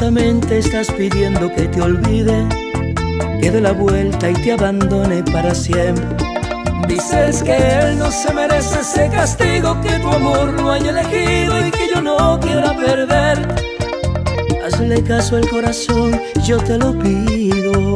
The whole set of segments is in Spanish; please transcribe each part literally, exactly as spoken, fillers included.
Supuestamente estás pidiendo que te olvide, que dé la vuelta y te abandone para siempre. Dices que él no se merece ese castigo, que tu amor lo haya elegido y que yo no quiera perder. Hazle caso al corazón, yo te lo pido.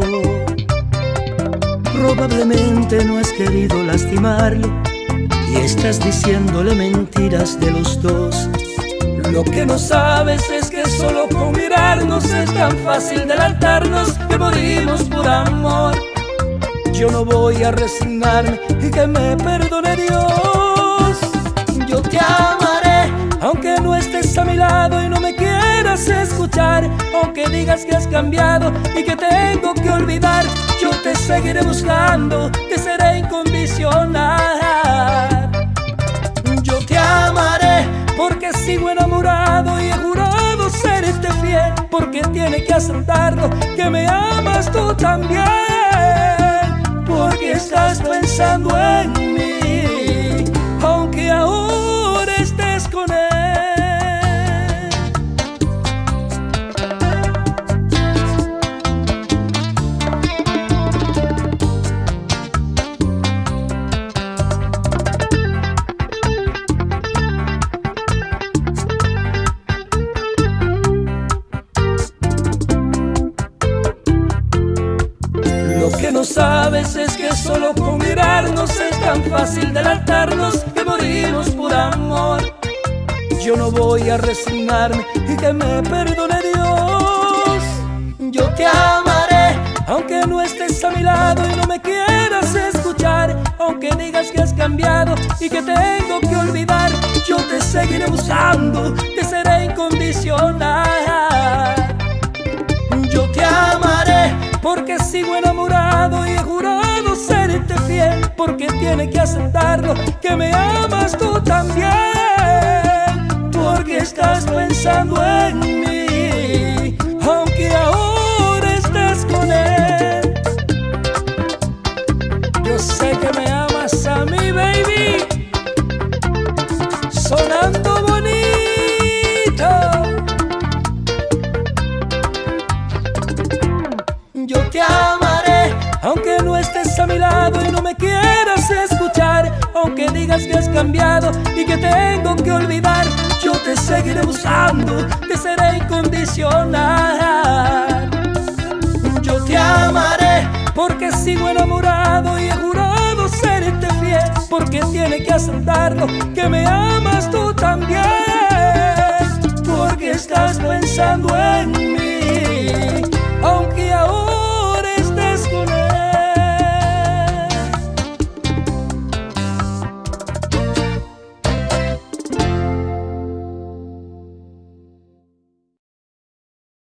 Probablemente no has querido lastimarlo y estás diciéndole mentiras de los dos. Lo que no sabes es que solo con mirarnos es tan fácil delantarnos que morimos por amor. Yo no voy a resignarme y que me perdone Dios. Yo te amaré aunque no estés a mi lado y no me quieras escuchar, aunque digas que has cambiado y que tengo que olvidar. Yo te seguiré buscando, te seré incondicional. Yo te amaré porque sigo enamorado y he jurado serte fiel, porque tiene que aceptarlo que me amas tú también, porque estás pensando en mí, aunque ahora estés con él. Lo que no sabes es que solo con mirarnos es tan fácil delantarnos que morimos por amor. Yo no voy a resignarme y que me perdone Dios. Yo te amaré aunque no estés a mi lado y no me quieras escuchar, aunque digas que has cambiado y que tengo que olvidar. Yo te seguiré buscando, te seré incondicional. Yo te amaré porque sigo enamorado y he jurado serte fiel, porque tiene que aceptarlo que me amas tú también, porque estás pensando en mí, aunque ahora estés con él. Yo sé que me amas a mí, baby, sonando bonito. Yo te amaré aunque no estés a mi lado y no me quieras escuchar, aunque digas que has cambiado y que tengo que olvidar. Yo te seguiré buscando, te seré incondicional. Yo te amaré porque sigo enamorado y he jurado serte fiel, porque tiene que aceptarlo que me amas tú también, porque estás pensando en mí.